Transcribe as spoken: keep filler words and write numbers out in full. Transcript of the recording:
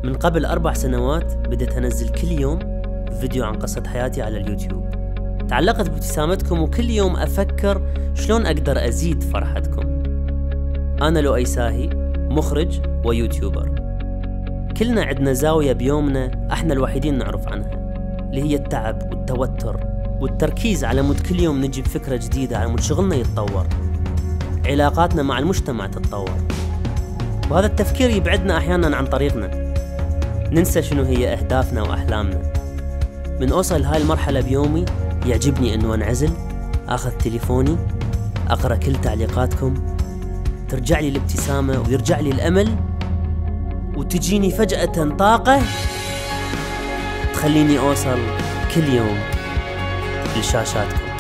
من قبل أربع سنوات بدأت أنزل كل يوم فيديو عن قصة حياتي على اليوتيوب. تعلقت بابتسامتكم وكل يوم أفكر شلون أقدر أزيد فرحتكم. أنا لؤي ساهي، مخرج ويوتيوبر. كلنا عندنا زاوية بيومنا احنا الوحيدين نعرف عنها، اللي هي التعب والتوتر والتركيز على مود كل يوم نجيب فكرة جديدة، على مود شغلنا يتطور، علاقاتنا مع المجتمع تتطور. وهذا التفكير يبعدنا أحيانا عن طريقنا، ننسى شنو هي أهدافنا وأحلامنا. من أوصل هاي المرحلة بيومي يعجبني أنه أنعزل، أخذ تليفوني، أقرأ كل تعليقاتكم، ترجع لي الابتسامة ويرجع لي الأمل، وتجيني فجأة طاقة تخليني أوصل كل يوم لشاشاتكم.